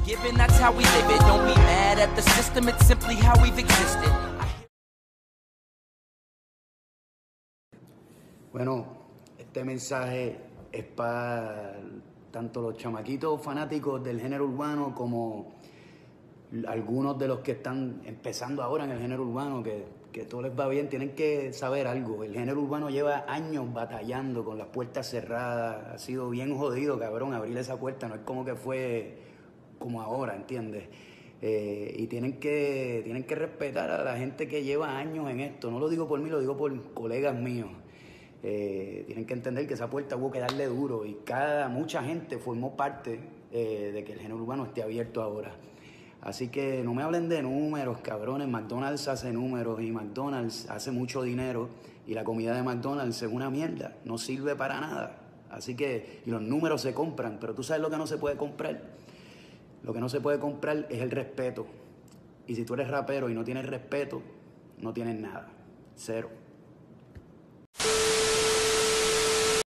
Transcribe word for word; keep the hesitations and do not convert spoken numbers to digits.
Given that's how we live it, don't be mad at the system, it's simply how we've existed. Bueno, este mensaje es para tanto los chamaquitos fanáticos del género urbano como algunos de los que están empezando ahora en el género urbano, que, que todo les va bien. Tienen que saber algo. El género urbano lleva años batallando con las puertas cerradas. Ha sido bien jodido, cabrón, abrir esa puerta. No es como que fue como ahora, ¿entiendes? Eh, y tienen que, tienen que respetar a la gente que lleva años en esto. No lo digo por mí, lo digo por colegas míos. Eh, tienen que entender que esa puerta hubo que darle duro y cada mucha gente formó parte eh, de que el género urbano esté abierto ahora. Así que no me hablen de números, cabrones. McDonald's hace números y McDonald's hace mucho dinero y la comida de McDonald's es una mierda, no sirve para nada. Así que, y los números se compran, pero tú sabes lo que no se puede comprar. Lo que no se puede comprar es el respeto. Y si tú eres rapero y no tienes respeto, no tienes nada. Cero.